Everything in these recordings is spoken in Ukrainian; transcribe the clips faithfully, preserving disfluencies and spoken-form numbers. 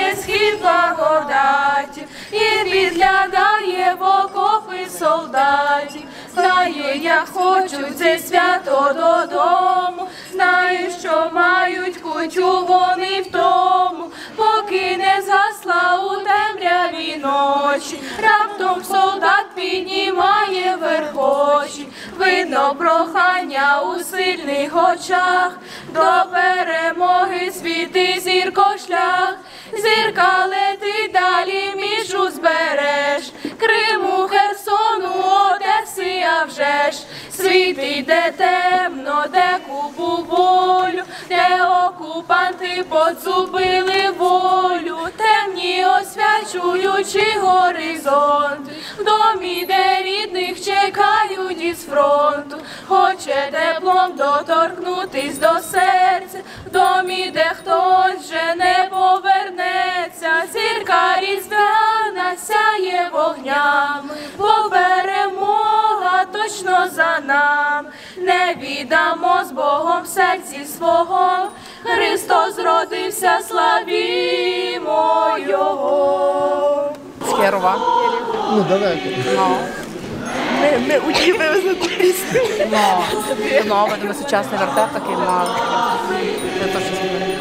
є схід благодаті, і підглядає в окопи солдатів. Знає, як хочуть це свято додому, знає, що мають кутю вони в тому, поки не згасла у темряві ночі. Раптом солдат піднімає вверх очі, видно прохання у сильних очах, до перемоги світи зірко шлях. Зірка летить далі між узбереж, Криму, Херсону, Одеси, а вже ж. Світить, де темно, де купу болю, де окупанти поцупили волю, темні освячуючи горизонт, в домі, де рідних чекають із фронту, хоче теплом доторкнутись до серця, в домі, де хтось вже не повернеться, зірка різдвяна сяє вогнями, бо перемога точно за нам. Не віддамо з Богом в серці свого, Христос родився, славімо Його. Скерова. Ну, давайте. Ну. Ми, ми учили ту пісню. Ну, ну, видимо, сучасний вертеп такий мав. Це то, що змінили.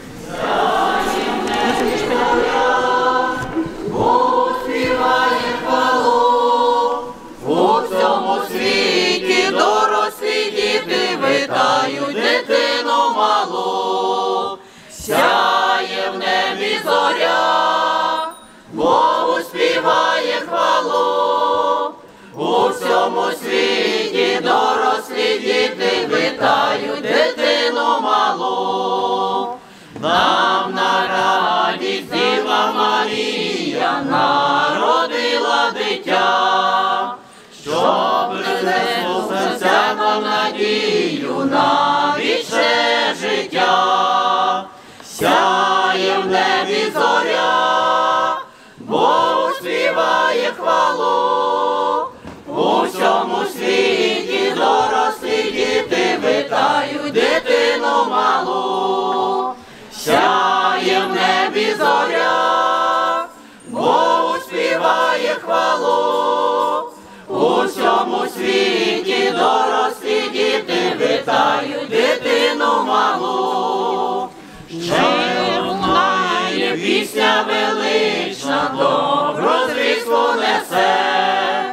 Бог співає хвалу, у всьому світі дорослі діти вітають дитину малу. Сяє в небі зоря, Богу співає хвалу, у всьому світі дорослі діти вітають дитину малу. Нам на радість Діва Марія народила дитя, що принесло серця нам надію на вічне життя. Сяє в небі зоря, Богу співає хвалу, у всьому світі дорослі діти вітають дитину малу. Сяє в небі зоря, Богу співає хвалу, у всьому світі дорослі діти вітають дитину малу. Ще лунає пісня велична, доброзвістку несе.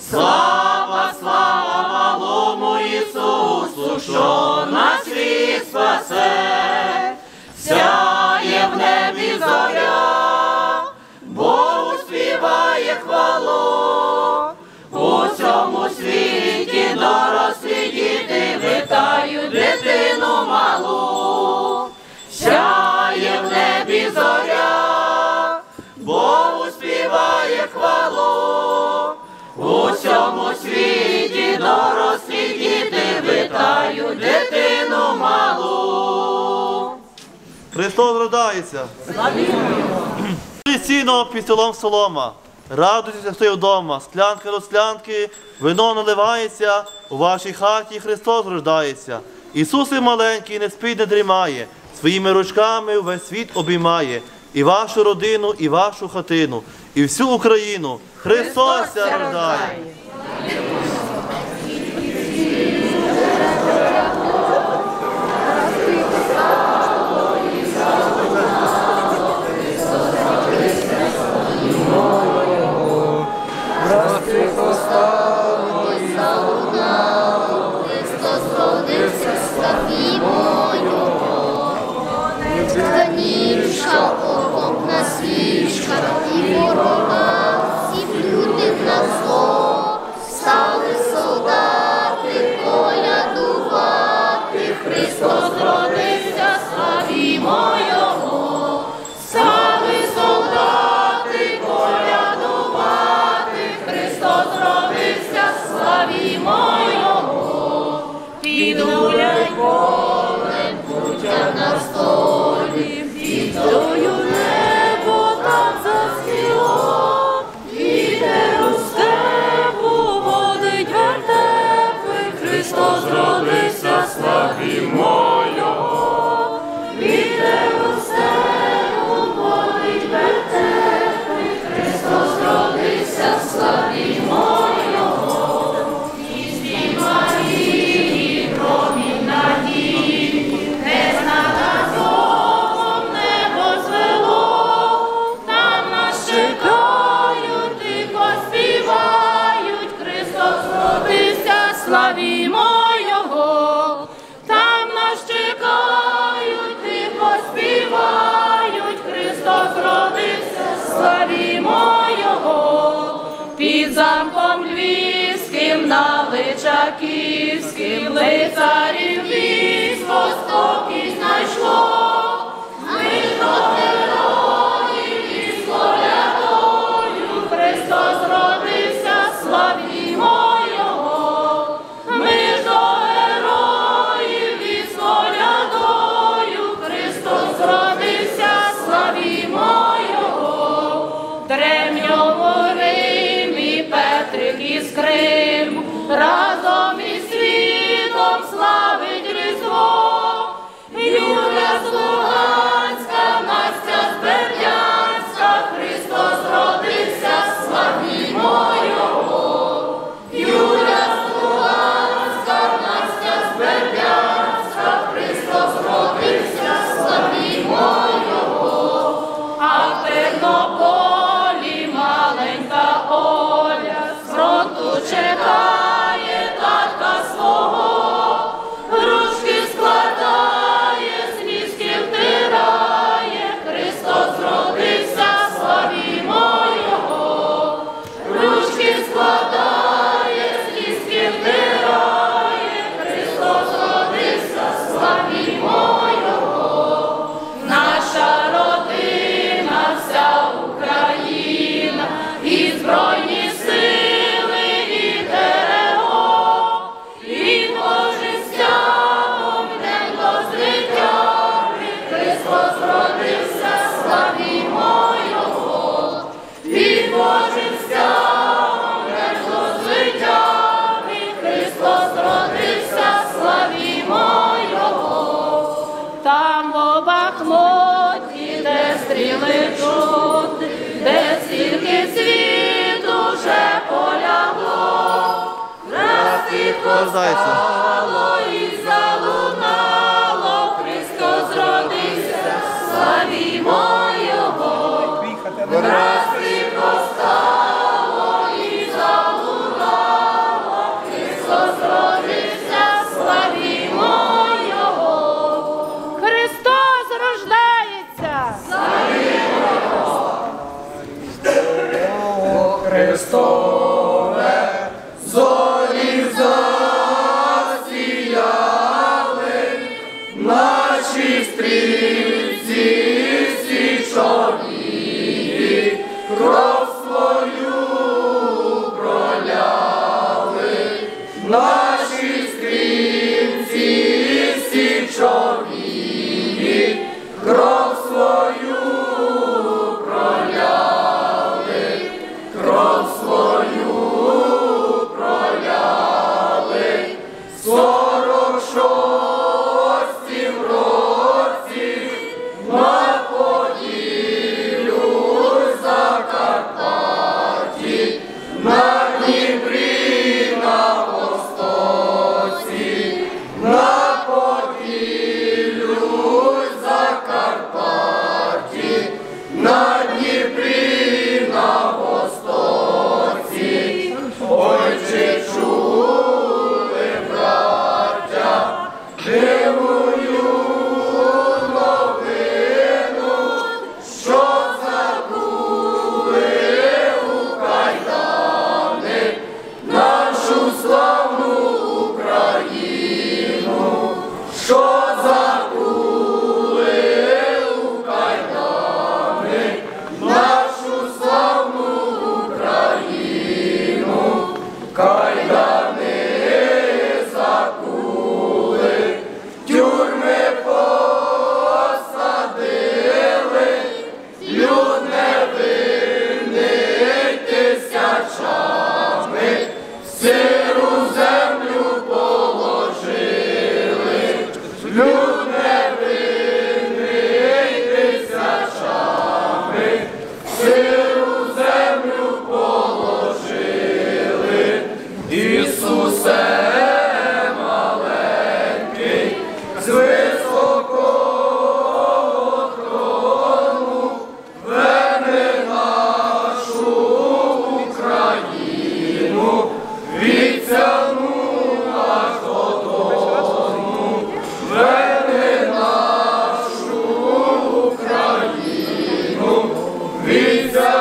Слава, слава малому Ісусу, що нас світ спасе. Сяє в небі зоря, Богу співає хвалу, у всьому світі дорослі діти вітають дитину малу. Сяє в небі зоря, Богу співає хвалу, у всьому світі дорослі діти вітають дитину малу. Христос родається! Сіно під столом солома, радуйтеся, хто є вдома, склянка до склянки, вино наливається, у вашій хаті Христос рождається. Ісус і маленький не спить, не дрімає, своїми ручками весь світ обіймає, і вашу родину, і вашу хатину, і всю Україну. Христос ся рождає! Станівша, окопна свічка, і ворога всі люди на зло. Київським лицарів військо спокій знайшло. Ми ж до героїв із колядою Христос родився, славімо Його. Ми ж до героїв із колядою Христос родився, славімо Його. Древньому Римі Петрик із Криму разом із світом славить Різдво. Юля з Луганська, Настя з Бердянська, Христос родився, славімо Його. Юля з Луганська, Настя з Бердянська, Христос родився, славімо Його. А в Тернополі маленька Оля з фронту чекає татка свого, ручки складає, слізки втирає, Христос родився, славімо Його. Ручки складає, слізки втирає, Христос родився, славімо Його. Наша родина, вся Україна, і Збройні сили, і ТРО, і Божим стягом йдем до звитяги, Христос родився, славімо Його. І Божим стягом йдем до звитяги, Христос родився, славімо Його. Там в Бахмуті, де стріли чути, де стільки світу вже полягло, раз тихо стало і залунало, Христос родився, славімо Його. Раз тихо стало і залунало, Христос родився, славімо Його. Христос рождається! Христове, зорі засіяли, наші стрільці січові, кров свою проляли, наші стрільці січові, кров свою проляли, кров свою проляли, сорок шостім році на Поділлю Закарпатті, на Дніпрі, на Востоці, на Поділлю Закарпатті, на Дніпрі, на Востоці. Ой, чи чули, браття, дивую новину, що забули у кайдани нашу славну Україну, що забули у кайдани нашу славну Україну, кайдани закули, тюрми посадили, люд невинний тисячами, сиру землю положили, люд невинний тисячами, сиру землю положили. Ісусе маленький, з високого трону, верни нашу Україну, відтягну аж додому, верни нашу Україну, відтягну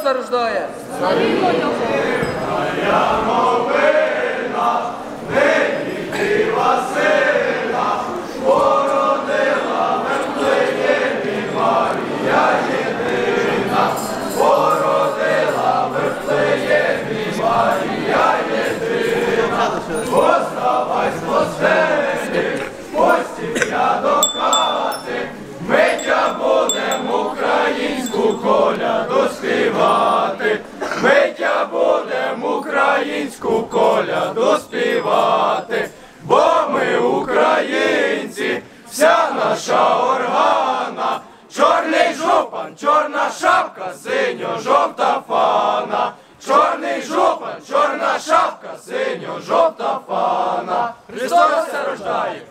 зарождає. Славімо Його! Миття будем українську коляду співати, бо ми українці, вся наша органа, чорний жупан, чорна шапка, синьо-жовта фана, чорний жупан, чорна шапка, синьо-жовта фана. Христос рождає!